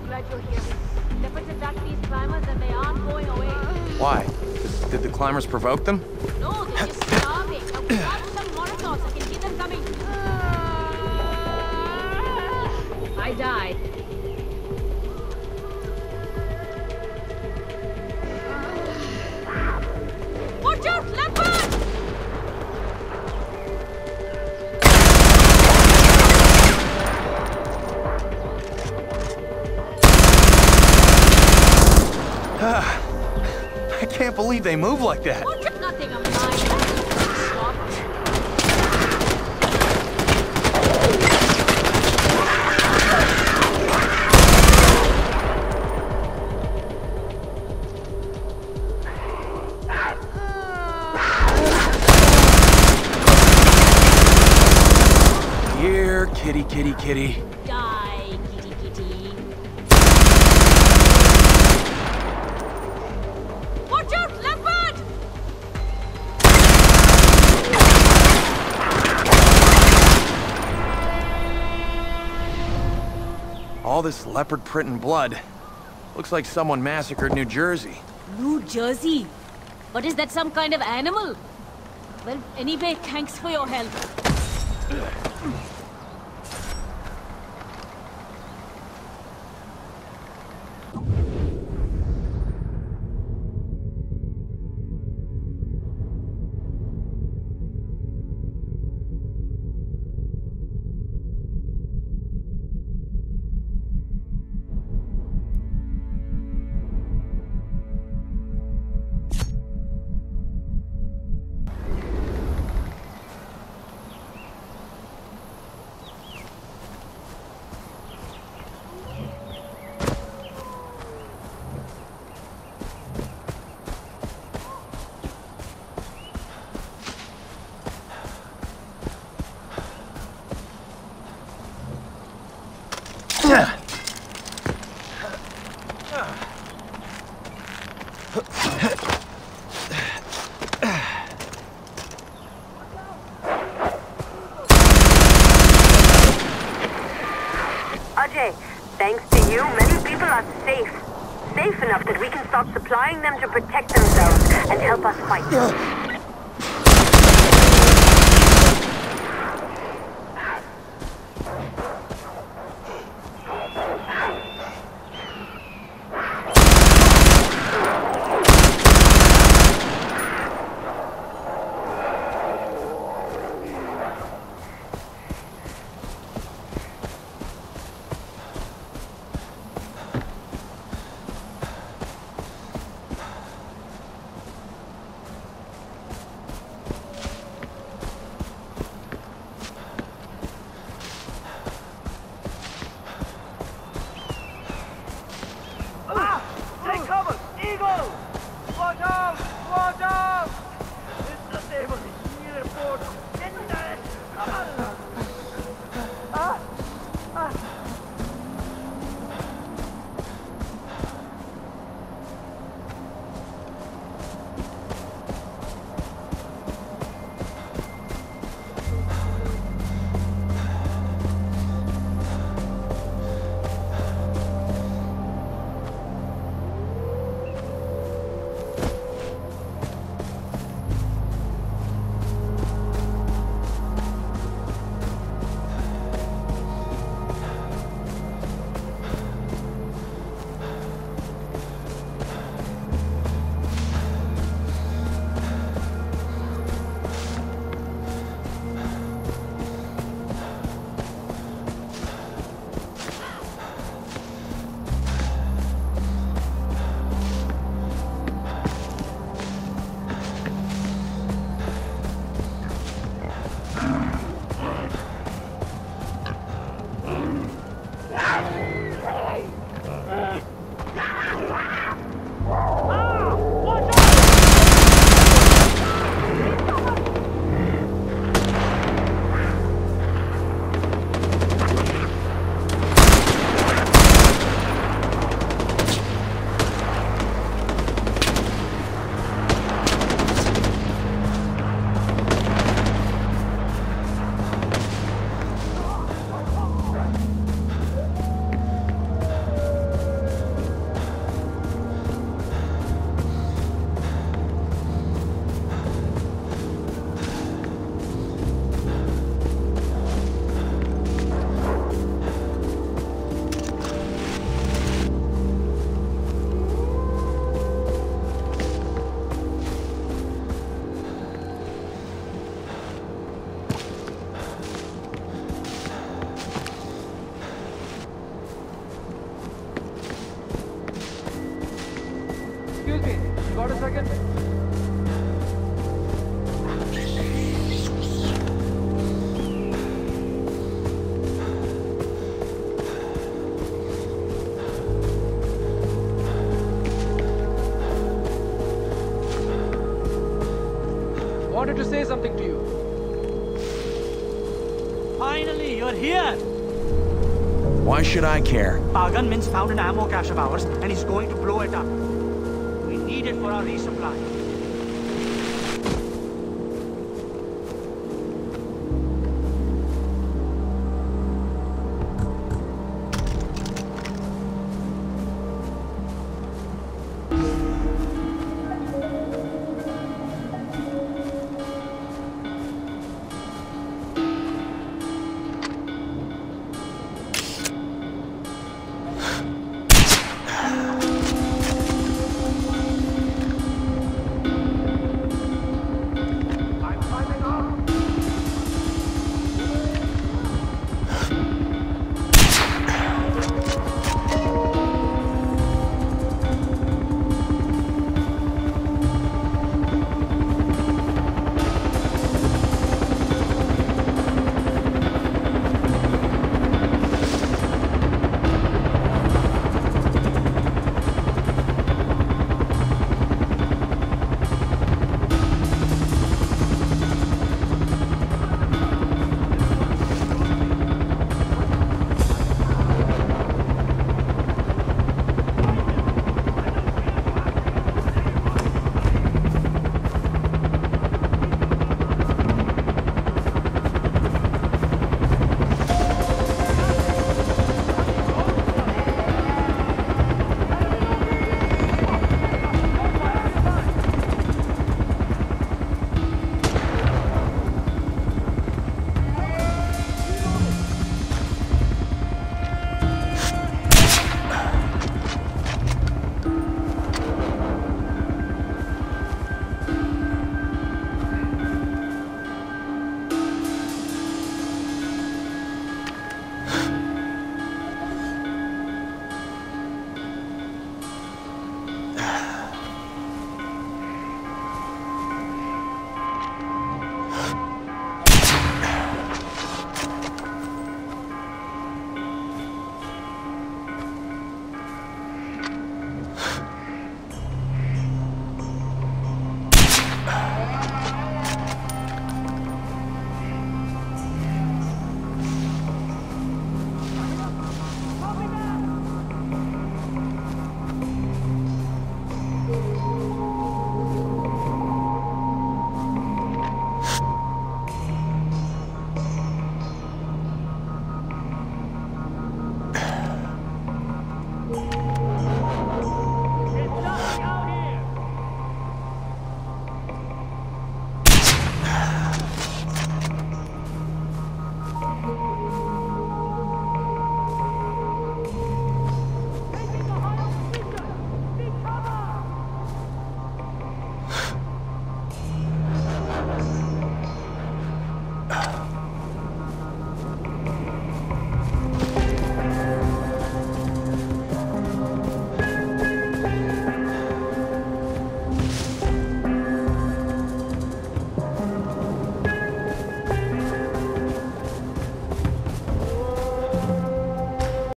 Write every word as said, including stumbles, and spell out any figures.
glad you're here. Leopards attack these climbers and they aren't going away. Why? Did the climbers provoke them? No, they're just starving. Now we have some Molotovs. I can see them coming. I died. Watch out, leopard! I can't believe they move like that. Watch out, nothing of mine. Here, kitty, kitty, kitty. Die, kitty, kitty. Watch out, leopard! All this leopard print and blood. Looks like someone massacred New Jersey. New Jersey? But is that some kind of animal? Well, anyway, thanks for your help. Ajay, thanks to you, many people are safe. Safe enough that we can start supplying them to protect themselves and help us fight. wanted to say something to you. Finally, you're here! Why should I care? Pagan Min's found an ammo cache of ours, and he's going to blow it up. We need it for our resupply.